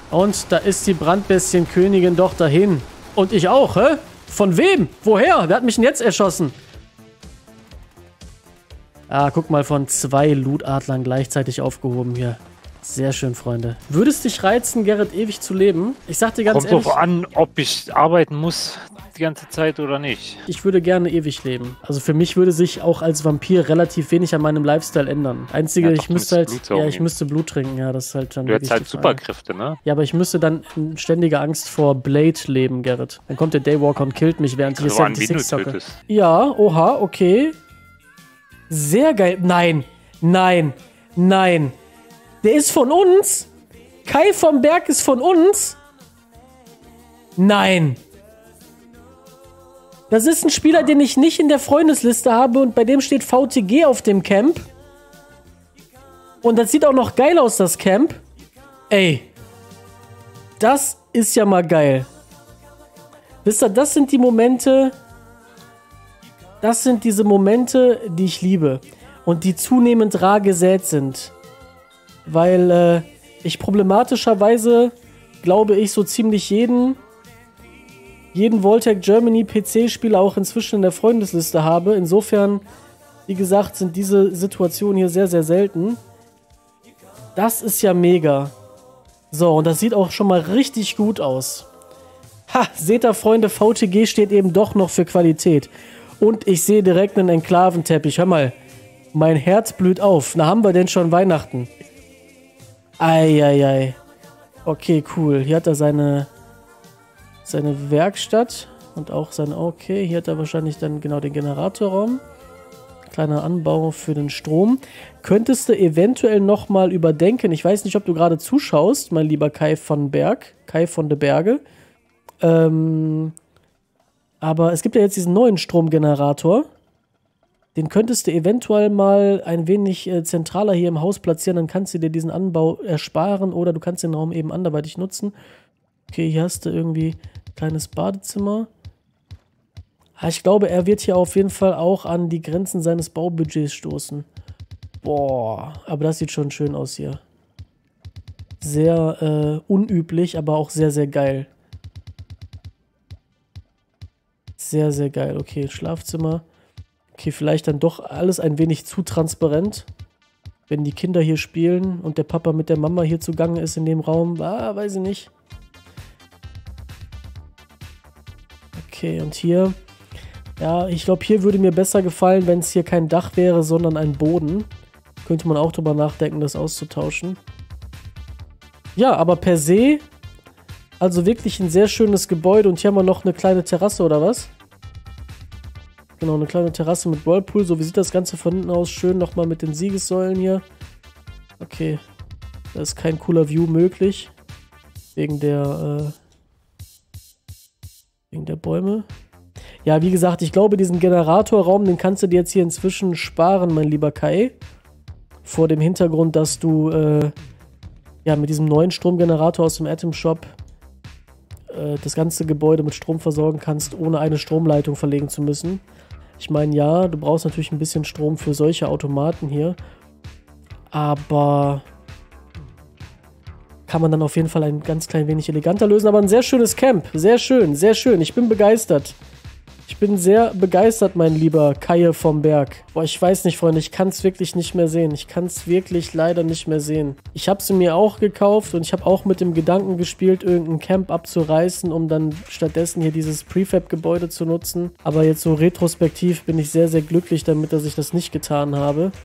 Und da ist die Brandbestienkönigin doch dahin. Und ich auch, hä? Von wem? Woher? Wer hat mich denn jetzt erschossen? Ah, guck mal, von 2 Loot-Adlern gleichzeitig aufgehoben hier. Sehr schön, Freunde. Würde es dich reizen, Gerrit, ewig zu leben? Ich sag dir ganz ehrlich... Kommt drauf an, ob ich arbeiten muss die ganze Zeit oder nicht. Ich würde gerne ewig leben. Also für mich würde sich auch als Vampir relativ wenig an meinem Lifestyle ändern. Einzige, ich müsste halt... Ja, ich müsste Blut trinken. Ja, das ist halt dann... Du hättest halt Superkräfte, ne? Ja, aber ich müsste dann in ständiger Angst vor Blade leben, Gerrit. Dann kommt der Daywalker und killt mich, während ich hier 76 zocke. Ja, oha, okay. Sehr geil. Nein, nein, nein. Der ist von uns? Kai vom Berg ist von uns? Nein. Das ist ein Spieler, den ich nicht in der Freundesliste habe und bei dem steht VTG auf dem Camp. Und das sieht auch noch geil aus, das Camp. Ey. Das ist ja mal geil. Wisst ihr, das sind die Momente... Das sind diese Momente, die ich liebe. Und die zunehmend rar gesät sind. Weil ich problematischerweise, glaube ich, so ziemlich jeden Voltec Germany PC-Spieler auch inzwischen in der Freundesliste habe. Insofern, wie gesagt, sind diese Situationen hier sehr, sehr selten. Das ist ja mega. So, und das sieht auch schon mal richtig gut aus. Ha, seht ihr, Freunde, VTG steht eben doch noch für Qualität. Und ich sehe direkt einen Enklaventeppich. Hör mal, mein Herz blüht auf. Na, haben wir denn schon Weihnachten? Eieiei. Okay, cool. Hier hat er seine Werkstatt und auch sein... Okay, hier hat er wahrscheinlich dann genau den Generatorraum. Kleiner Anbau für den Strom. Könntest du eventuell nochmal überdenken, ich weiß nicht, ob du gerade zuschaust, mein lieber Kai von Berg, Kai von de Berge. Aber es gibt ja jetzt diesen neuen Stromgenerator. Den könntest du eventuell mal ein wenig zentraler hier im Haus platzieren. Dann kannst du dir diesen Anbau ersparen oder du kannst den Raum eben anderweitig nutzen. Okay, hier hast du irgendwie ein kleines Badezimmer. Ich glaube, er wird hier auf jeden Fall auch an die Grenzen seines Baubudgets stoßen. Boah, aber das sieht schon schön aus hier. Sehr unüblich, aber auch sehr, sehr geil. Sehr, sehr geil. Okay, Schlafzimmer. Okay, vielleicht dann doch alles ein wenig zu transparent. Wenn die Kinder hier spielen und der Papa mit der Mama hier zugange ist in dem Raum. Weiß ich nicht. Okay, und hier... Ja, ich glaube, hier würde mir besser gefallen, wenn es hier kein Dach wäre, sondern ein Boden. Könnte man auch drüber nachdenken, das auszutauschen. Ja, aber per se... Also wirklich ein sehr schönes Gebäude. Und hier haben wir noch eine kleine Terrasse, oder was? Genau, eine kleine Terrasse mit Whirlpool. So, wie sieht das Ganze von hinten aus? Schön nochmal mit den Siegessäulen hier. Okay. Da ist kein cooler View möglich. Wegen der Bäume. Ja, wie gesagt, ich glaube, diesen Generatorraum, den kannst du dir jetzt hier inzwischen sparen, mein lieber Kai. Vor dem Hintergrund, dass du ja mit diesem neuen Stromgenerator aus dem Atom Shop das ganze Gebäude mit Strom versorgen kannst, ohne eine Stromleitung verlegen zu müssen. Ich meine, ja, du brauchst natürlich ein bisschen Strom für solche Automaten hier. Aber kann man dann auf jeden Fall ein ganz klein wenig eleganter lösen. Aber ein sehr schönes Camp. Sehr schön, sehr schön. Ich bin begeistert. Ich bin sehr begeistert, mein lieber Kai vom Berg. Boah, ich weiß nicht, Freunde, ich kann es wirklich nicht mehr sehen. Ich kann es wirklich leider nicht mehr sehen. Ich habe sie mir auch gekauft und ich habe auch mit dem Gedanken gespielt, irgendein Camp abzureißen, um dann stattdessen hier dieses Prefab-Gebäude zu nutzen. Aber jetzt so retrospektiv bin ich sehr, sehr glücklich damit, dass ich das nicht getan habe.